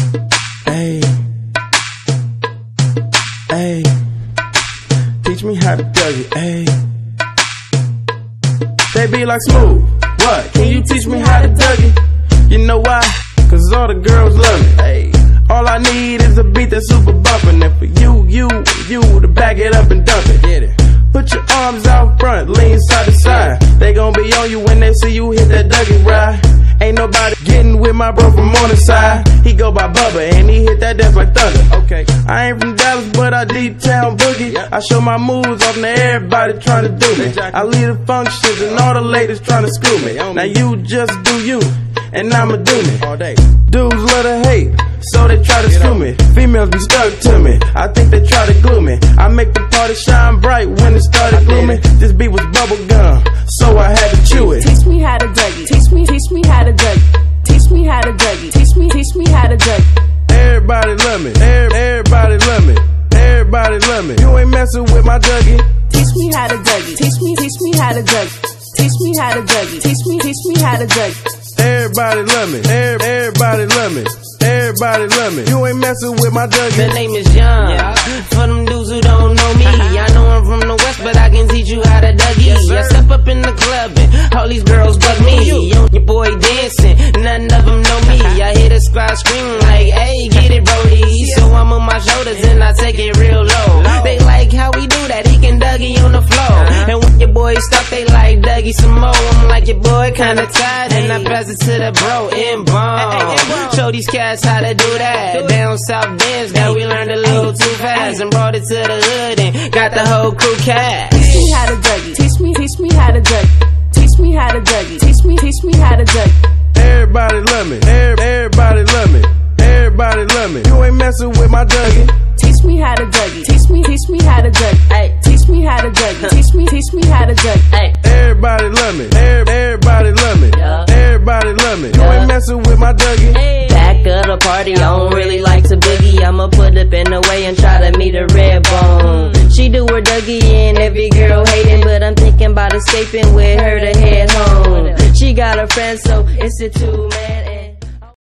Hey, hey, teach me how to Dougie, hey. They be like, Smooth, what? Can you teach me how to Dougie? You know why? Cause all the girls love me, hey. All I need is a beat that's super bumpin', and for you to back it up and dump it. Get it. Put your arms out front, lean side to side. They gon' be on you when they see you hit that Dougie ride. Ain't nobody getting with my bro from Morningside. He go by Bubba and he hit that death like thunder. Okay, I ain't from Dallas, but I deep town boogie. I show my moves off to everybody trying to do me. I lead the functions and all the ladies trying to screw me. Now you just do you, and I'ma do me. Dudes love to hate, so they try to screw me. Females be stuck to me, I think they try to glue me. I make the party shine bright when it started gloomy. This beat was bubble gum, so I had to chew it. Teach me how to Dougie, teach me how to Dougie. Teach me how to Dougie, teach me how to Dougie. Everybody love me, everybody love me, everybody love me. You ain't messing with my Dougie. Teach me how to Dougie, teach me how to Dougie. Teach me how to Dougie, teach me how to Dougie. Everybody love me, everybody love me, everybody love me. You ain't messing with my Dougie. The name is John, for them dudes who don't know me. I know I'm from the West, but I can teach you how to Dougie. I step up in the club and all these girls bug me. Yo, your boy dancing, none of them know me. I hear the squad screaming like, hey, get it, Brody. So I'm on my shoulders and I take it real low. They like how we do that, he can Dougie on the floor. And when your boy stuck, they like Dougie some more. I'm like, your boy kinda tired, and I pass it to the bro in bomb. Show these cats how to do that. Down south dance that we learned a little too fast and brought it to the hood and got the whole crew cast. Teach me how to Dougie, teach me how to Dougie. Teach me how to Dougie, teach me how to Dougie. Everybody love me, everybody love me, everybody love me. You ain't messing with my Dougie. Teach me how to Dougie, teach me how to Dougie. Ay, teach me how to Dougie, teach me how to Dougie. Ay. Everybody love me, everybody love me, everybody love me. You ain't messing with my Dougie. Back of the party, I don't really like to boogie. I'ma put up in the way and try to meet a red bone. She do her Dougie and every girl hating, but I'm thinking about escaping with her to head home. She got a friend, so it's a two-man.